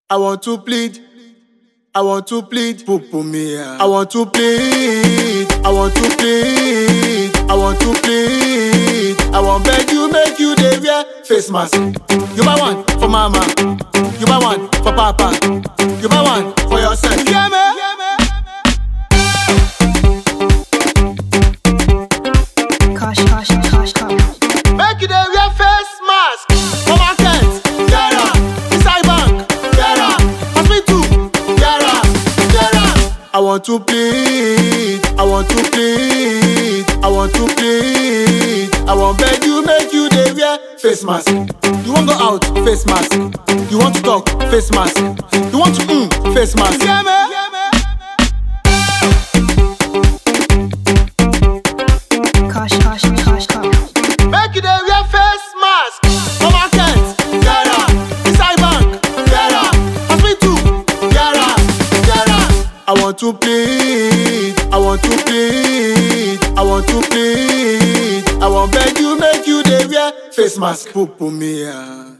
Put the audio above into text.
I want to plead. I want to plead. Pupu mia. I want to plead. I want to plead. I want to plead. I want beg you, make you dey wear face mask. You buy one for mama. You buy one for papa. You buy one for yourself. You hear me? Make you dey wear face mask. For market, get am. Inside bank, get am. Hospital, get am. Get am. I want to plead. I want to plead. I want to plead. I want beg you, make you dey wear face mask. You want go out, face mask. You want to talk, face mask. You want to face mask. Yeah, man. Make you dey wear face mask. For market, get am. Inside bank, get am. Hospital, get am. Get am. I want to plead. I want to plead. I want to plead. I want beg you, make you dey wear face mask. Pupu mia.